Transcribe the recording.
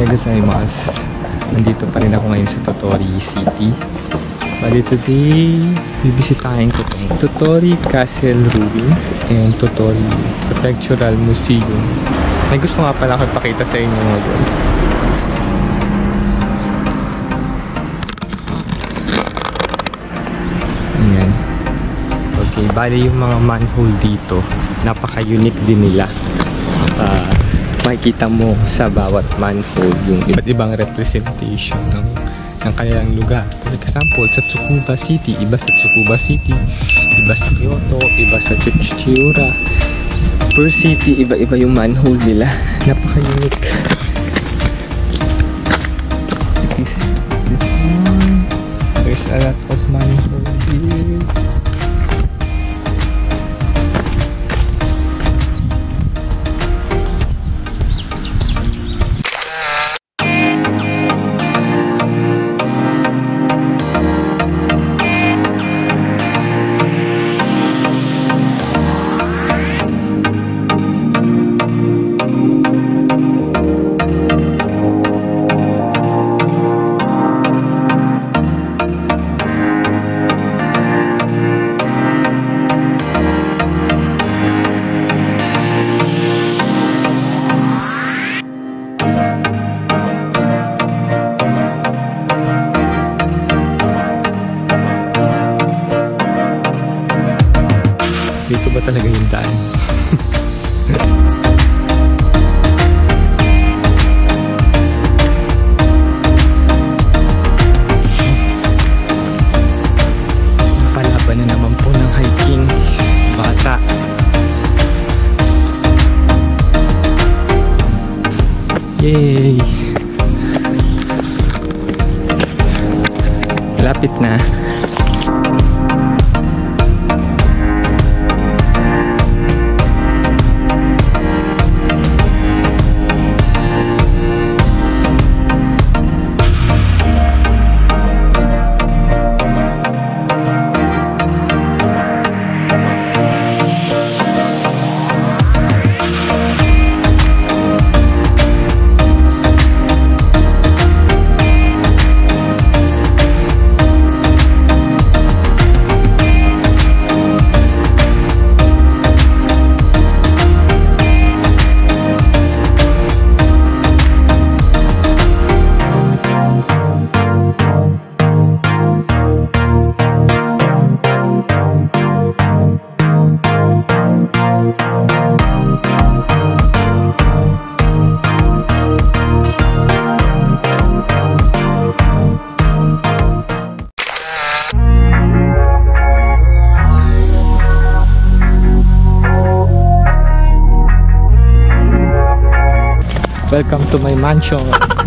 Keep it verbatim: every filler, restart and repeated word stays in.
Gozaimasu. Nandito pa rin ako ngayon sa Tottori City. Bali today, bibisitahin ko itong Tottori Castle Ruins and Tottori Prefectural Museum. May gusto nga pala ako ipakita sa inyo ngayon. Ayan. Okay, bali yung mga manhole dito, napaka-unique din nila. Uh, makikita mo sa bawat manhole yung iba't ibang representation ng, ng kanilang lugar. For example, sa Tsukuba City, iba sa Tsukuba City, iba sa Kyoto, iba sa Chichiura. Per city, iba-iba yung manhole nila. Napaka-unique. It is this one. There's a lot of manhole here. Dito ba talaga yung daan? Palaban na naman po ng hiking bata. Yay! Lapit na. Welcome to my mansion.